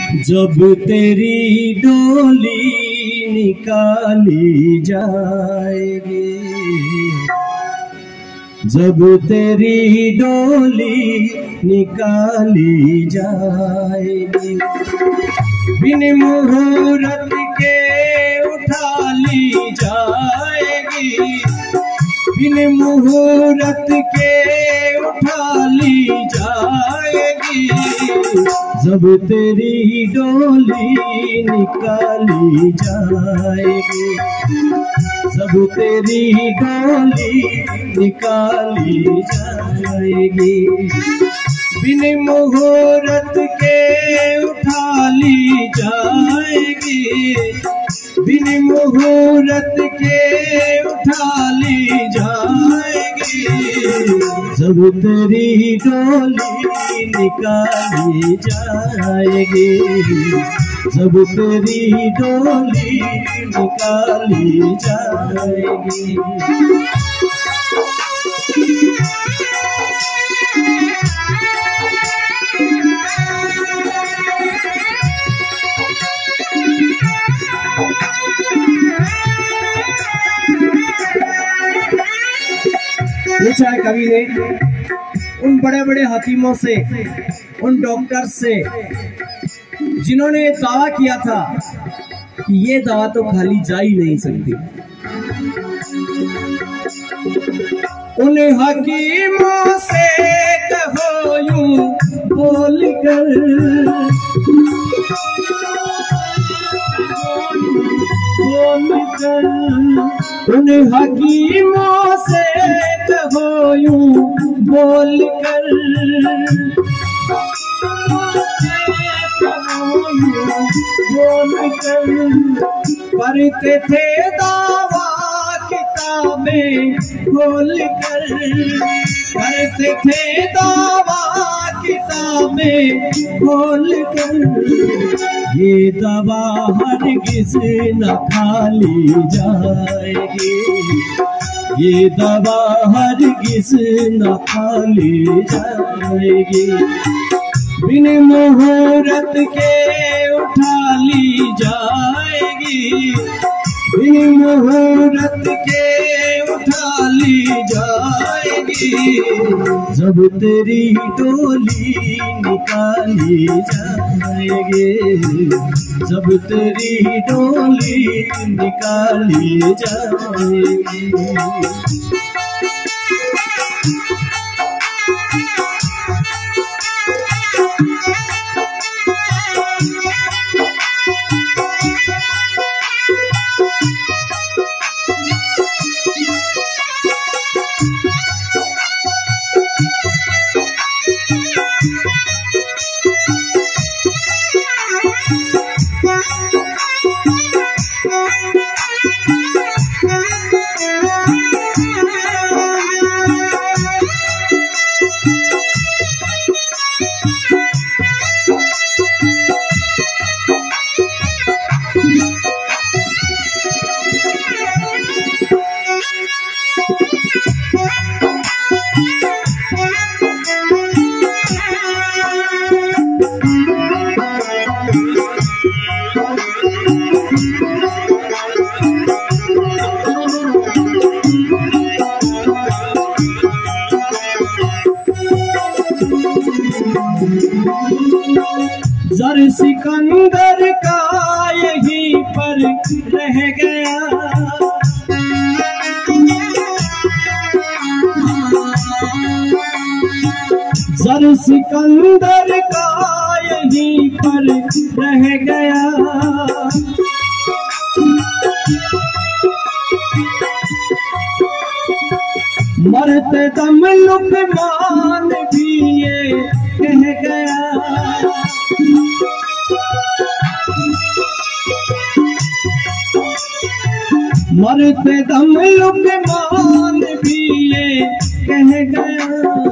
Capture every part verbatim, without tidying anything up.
जब तेरी डोली निकाली जाएगी, जब तेरी डोली निकाली जाएगी, बिन मुहूर्त के उठा ली जाएगी, बिन मुहूर्त के उठा ली जाएगी, जब तेरी डोली निकाली जाएगी, जब तेरी डोली निकाली जाएगी, बिन मुहूर्त के उठा ली जाएगी, बिन मुहूर्त के उठा ली जाएगी, जब तेरी डोली निकाली जाएगी, जब तेरी डोली निकाली जाएगी। पूछा है कवि ने उन बड़े बड़े हकीमों से, उन डॉक्टर से जिन्होंने दावा किया था कि ये दवा तो खाली जा ही नहीं सकती। उन हकीमों से कहो यूं बोल कर, बोल कर उन हकीमों से कहो यूं बोल कर, बोल कर पढ़ते थे दावा किताबें खोल कर, पढ़ते थे दावा किताबें खोल कर, ये दवा हरगिज़ न खाली जाएगी, ये दवा हरगिज़ न खाली जाएगी, बिन मुहूर्त के उठा ली जाएगी, बिन मुहूर्त के उठा ली जाएगी, जब तेरी डोली निकाली जाएगी, जब तेरी डोली निकाली जाएगी। जर सिकंदर का यहीं पर रह गया, जर सिकंदर का यहीं पर रह गया, मरते दम लुकमान भी ये कह गया, मरते दम लुकमान भी ये कह गया,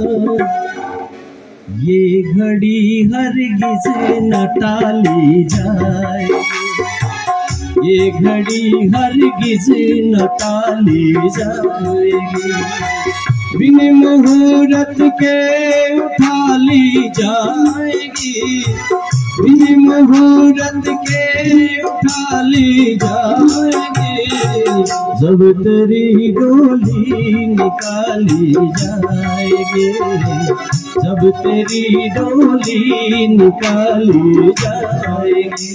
ये घड़ी हरगिज़ न टाली जाएगी, ये घड़ी हरगिज़ न टाली जाएगी, बिन मुहूर्त के उठा ली जाएगी, बिन मुहूर्त के उठा ली जाएंगे, जब तेरी डोली निकाली जाएगी, जब तेरी डोली निकाली जाएगी।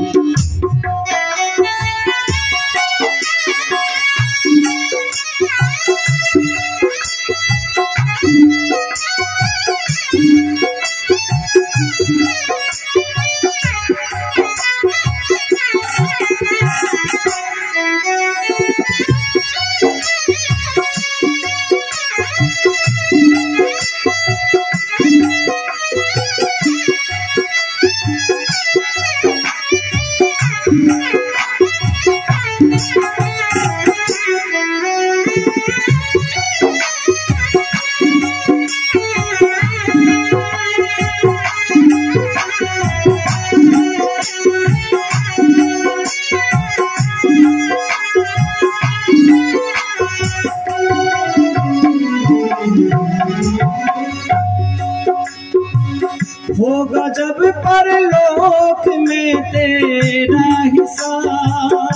होगा जब परलोक में तेरा हिसाब,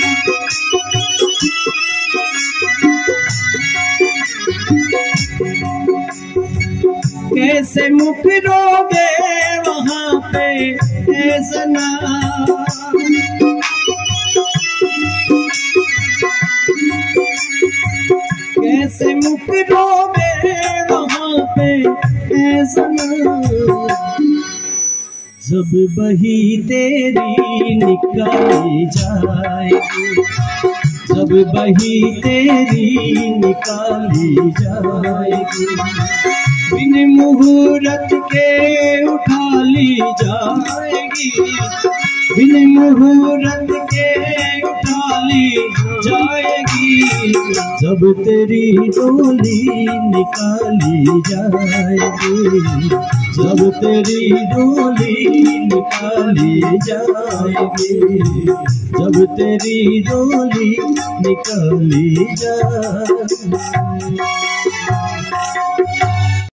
कैसे मुकरोगे वहाँ पे ऐ सनम, कैसे मुकरोगे वहाँ पे ऐ सनम, जब बही तेरी निकाली जाएगी, जब बही तेरी निकाली जाएगी, बिन मुहूर्त के उठा ली जाएगी, बिन मुहूर्त के उठा ली जाएगी, जब तेरी डोली निकाली जाएगी, जब तेरी डोली निकाली जाएगी, जब तेरी डोली निकाली जाएगी।